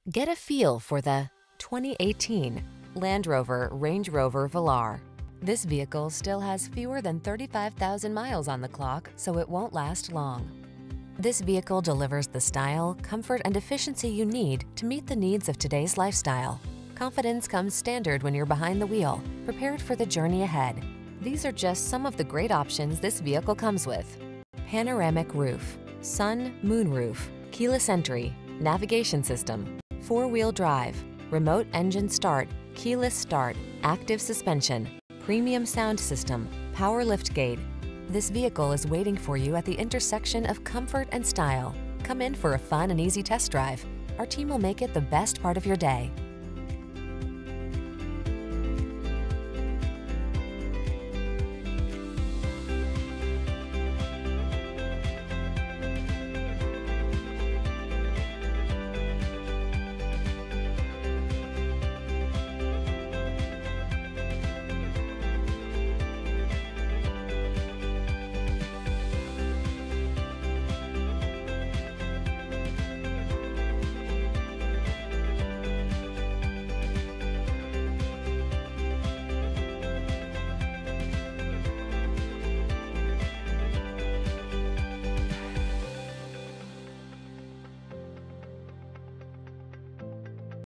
Get a feel for the 2018 Land Rover Range Rover Velar. This vehicle still has fewer than 35,000 miles on the clock, so it won't last long. This vehicle delivers the style, comfort, and efficiency you need to meet the needs of today's lifestyle. Confidence comes standard when you're behind the wheel, prepared for the journey ahead. These are just some of the great options this vehicle comes with: panoramic roof, sun, moon roof, keyless entry, navigation system, four-wheel drive, remote engine start, keyless start, active suspension, premium sound system, power liftgate. This vehicle is waiting for you at the intersection of comfort and style. Come in for a fun and easy test drive. Our team will make it the best part of your day.